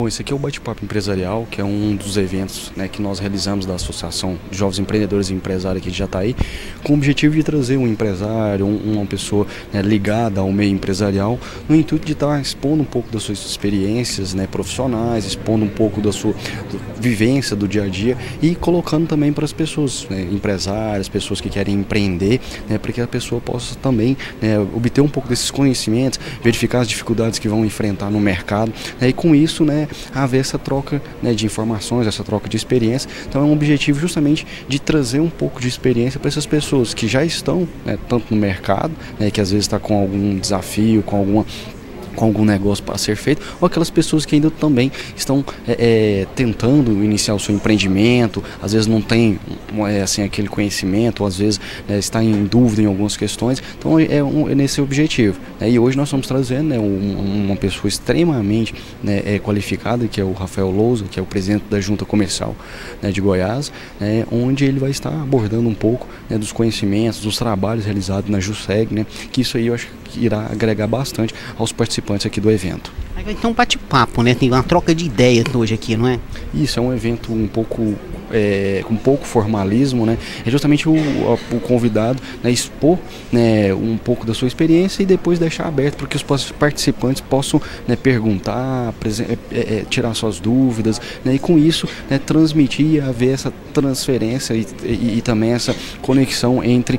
Bom, esse aqui é o Bate-Papo Empresarial, que é um dos eventos, né, que nós realizamos da Associação de Jovens Empreendedores e Empresários aqui de Jataí, com o objetivo de trazer um empresário, uma pessoa, né, ligada ao meio empresarial, no intuito de estar expondo um pouco das suas experiências, né, profissionais, expondo um pouco da sua vivência do dia a dia e colocando também para as pessoas, né, empresárias, pessoas que querem empreender, né, para que a pessoa possa também, né, obter um pouco desses conhecimentos, verificar as dificuldades que vão enfrentar no mercado, né, e com isso, né, haver essa troca, né, de informações, essa troca de experiência. Então é um objetivo justamente de trazer um pouco de experiência para essas pessoas que já estão, né, tanto no mercado, né, que às vezes está com algum desafio, com algum negócio para ser feito, ou aquelas pessoas que ainda também estão tentando iniciar o seu empreendimento, às vezes não tem assim, aquele conhecimento, ou às vezes está em dúvida em algumas questões. Então é nesse objetivo, né? E hoje nós estamos trazendo, né, uma pessoa extremamente, né, qualificada, que é o Rafael Lousa, que é o presidente da Junta Comercial, né, de Goiás, né, onde ele vai estar abordando um pouco, né, dos conhecimentos, dos trabalhos realizados na JUSEG, né, que isso aí eu acho que irá agregar bastante aos participantes aqui do evento. Então um bate-papo, né? Tem uma troca de ideias hoje aqui, não é? Isso, é um evento um pouco com pouco formalismo, né? É justamente o convidado, né, expor, né, um pouco da sua experiência e depois deixar aberto para que os participantes possam, né, perguntar, tirar suas dúvidas, né, e com isso, né, transmitir, haver essa transferência e também essa conexão entre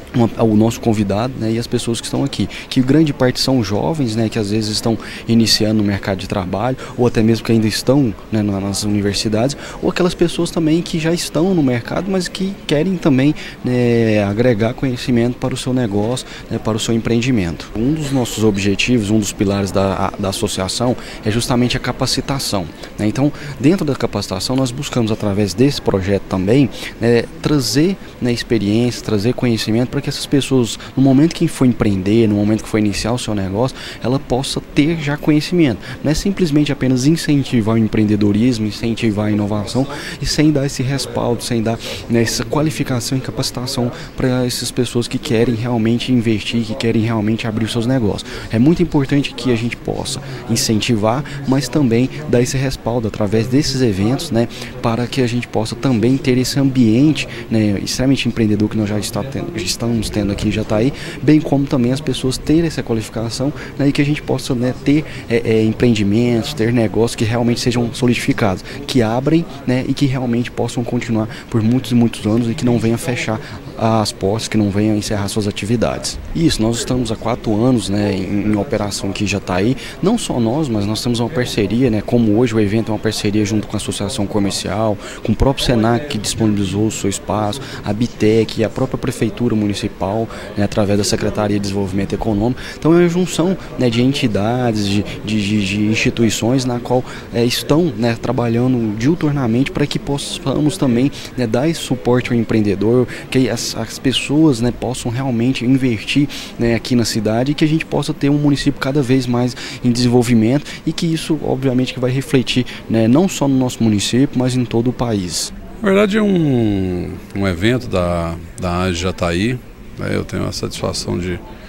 o nosso convidado, né, e as pessoas que estão aqui, que grande parte são jovens, né, que às vezes estão iniciando no mercado de trabalho, ou até mesmo que ainda estão, né, nas universidades, ou aquelas pessoas também que já estão no mercado, mas que querem também, né, agregar conhecimento para o seu negócio, né, para o seu empreendimento. Um dos nossos objetivos, um dos pilares da associação é justamente a capacitação, né? Então, dentro da capacitação, nós buscamos, através desse projeto também, né, trazer, né, experiência, trazer conhecimento para que essas pessoas, no momento que for empreender, no momento que for iniciar o seu negócio, ela possa ter já conhecimento. Não é simplesmente apenas incentivar o empreendedorismo, incentivar a inovação, e sem dar esse respaldo, sem dar, né, essa qualificação e capacitação para essas pessoas que querem realmente investir, que querem realmente abrir os seus negócios. É muito importante que a gente possa incentivar, mas também dar esse respaldo através desses eventos, né, para que a gente possa também ter esse ambiente, né, extremamente empreendedor que nós já estamos tendo aqui em Jataí, bem como também as pessoas terem essa qualificação, né, e que a gente possa, né, ter empreendimentos, ter negócios que realmente sejam solidificados, que abrem, né, e que realmente possam continuar por muitos e muitos anos e que não venham fechar as portas, que não venham encerrar suas atividades. Isso, nós estamos há 4 anos, né, em operação aqui em Jataí, não só nós, mas nós temos uma parceria, né, como hoje o evento é uma parceria junto com a Associação Comercial, com o próprio Senac, que disponibilizou o seu espaço, a Bitec e a própria Prefeitura Municipal, né, através da Secretaria de Desenvolvimento Econômico. Então é uma junção, né, de entidades, de instituições na qual estão, né, trabalhando diuturnamente para que possamos também, né, dar esse suporte ao empreendedor, que as pessoas, né, possam realmente investir, né, aqui na cidade, e que a gente possa ter um município cada vez mais em desenvolvimento, e que isso obviamente que vai refletir, né, não só no nosso município, mas em todo o país. Na verdade é um evento da AGE Jataí, né? Eu tenho a satisfação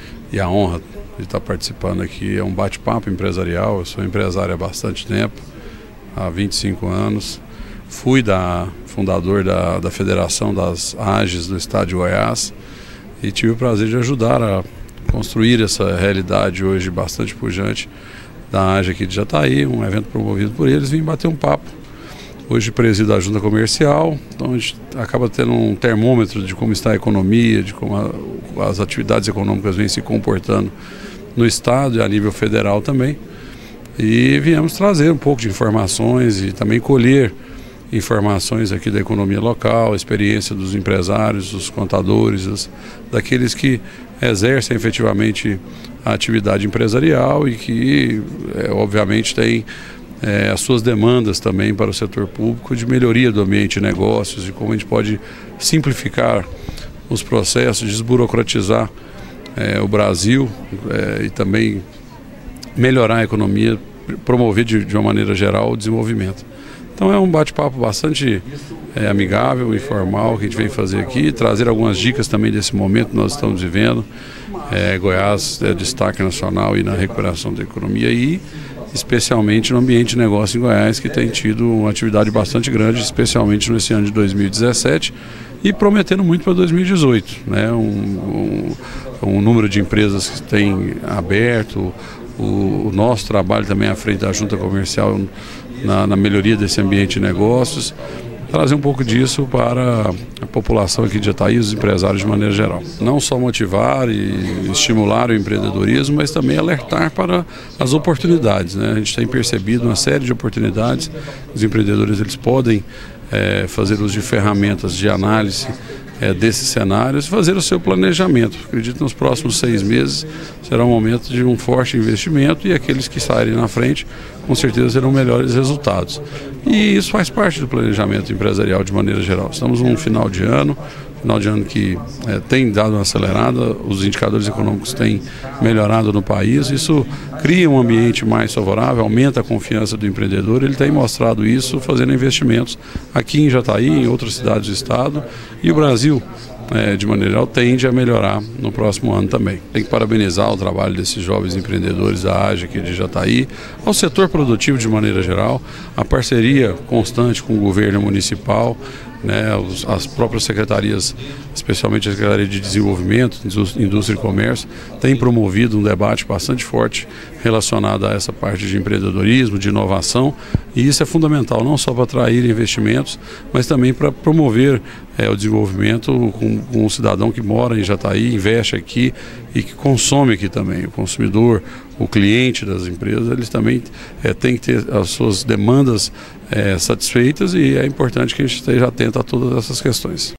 e a honra de estar participando aqui. É um bate-papo empresarial. Eu sou empresário há bastante tempo, há 25 anos. Fui fundador da Federação das AGEs do Estado de Goiás e tive o prazer de ajudar a construir essa realidade hoje bastante pujante da AGE aqui de Jataí, um evento promovido por eles. Vim bater um papo. Hoje presido a Junta Comercial, então a gente acaba tendo um termômetro de como está a economia, de como as atividades econômicas vêm se comportando no Estado e a nível federal também. E viemos trazer um pouco de informações e também colher informações aqui da economia local, a experiência dos empresários, dos contadores, daqueles que exercem efetivamente a atividade empresarial e que, obviamente, têm as suas demandas também para o setor público de melhoria do ambiente de negócios e como a gente pode simplificar os processos, desburocratizar o Brasil e também melhorar a economia, promover de uma maneira geral o desenvolvimento. Então é um bate-papo bastante amigável, informal que a gente vem fazer aqui, trazer algumas dicas também desse momento que nós estamos vivendo. Goiás é destaque nacional e na recuperação da economia e especialmente no ambiente de negócio em Goiás, que tem tido uma atividade bastante grande, especialmente nesse ano de 2017, e prometendo muito para 2018, né? Um número de empresas que tem aberto, o nosso trabalho também à frente da Junta Comercial na melhoria desse ambiente de negócios, trazer um pouco disso para a população aqui de Jataí e os empresários de maneira geral. Não só motivar e estimular o empreendedorismo, mas também alertar para as oportunidades, né? A gente tem percebido uma série de oportunidades. Os empreendedores eles podem fazer uso de ferramentas de análise desses cenários e fazer o seu planejamento. Acredito que nos próximos 6 meses será um momento de um forte investimento e aqueles que saírem na frente com certeza terão melhores resultados. E isso faz parte do planejamento empresarial de maneira geral. Estamos num final de ano que tem dado uma acelerada, os indicadores econômicos têm melhorado no país, isso cria um ambiente mais favorável, aumenta a confiança do empreendedor, ele tem mostrado isso fazendo investimentos aqui em Jataí, em outras cidades do estado, e o Brasil, de maneira geral, tende a melhorar no próximo ano também. Tem que parabenizar o trabalho desses jovens empreendedores da AGE aqui de Jataí, ao setor produtivo de maneira geral, a parceria constante com o governo municipal, né, as próprias secretarias, especialmente a Secretaria de Desenvolvimento, Indústria e Comércio, tem promovido um debate bastante forte relacionado a essa parte de empreendedorismo, de inovação, e isso é fundamental não só para atrair investimentos, mas também para promover o desenvolvimento com o cidadão que mora em Jataí, investe aqui e que consome aqui também. O consumidor, o cliente das empresas, eles também têm que ter as suas demandas satisfeitas, e é importante que a gente esteja atento a todas essas questões.